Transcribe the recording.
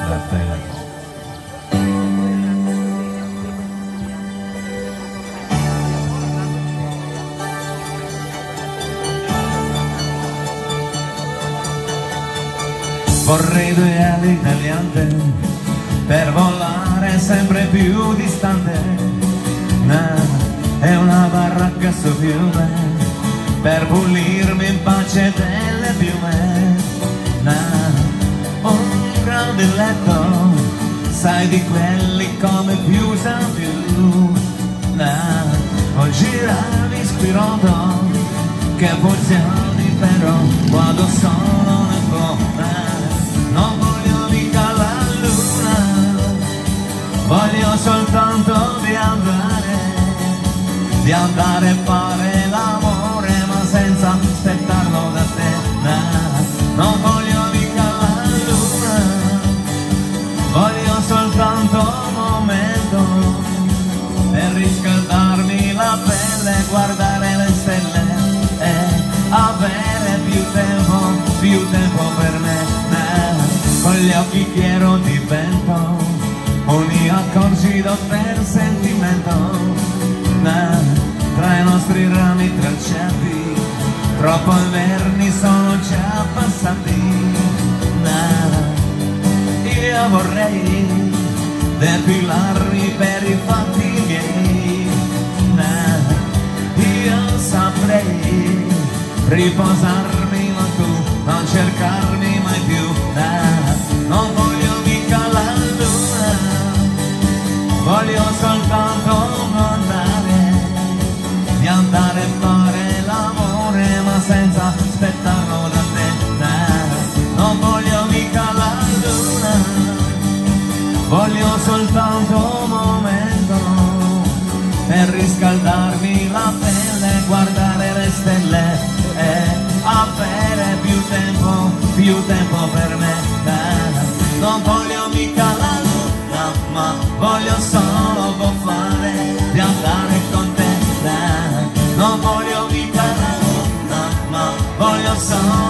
Raffaele. Vorrei 2 ali tagliate per volare sempre più distante, è una baracca su fiume per pulirmi in pace delle piume, un grande letto, sai di quelli come più sa più, ho girato ispirato che funzioni però quando sono nel cuore. Non voglio mica la luna, voglio soltanto di andare a fare l'amore, ma senza aspettarlo da te. Non voglio mica la luna, voglio soltanto un momento per riscaldarmi la pelle, guardare le stelle e avere più tempo per me. Con gli occhi chiaro divento un accorgido per sentimento, tra i nostri rami tracciati troppo inverni sono già passati. Io vorrei depilarmi per i fatti miei, io saprei riposarmi, ma tu non cercarmi mai più. Non voglio mica la luna, voglio soltanto andare a fare l'amore, ma senza aspettarlo da te. Non voglio mica la luna, voglio soltanto un momento per riscaldarmi la pelle, guardare le stelle e avere più tempo per me. Non voglio mica la luna, ma voglio solo goffare di andare con te. Non voglio mica la luna, ma voglio solo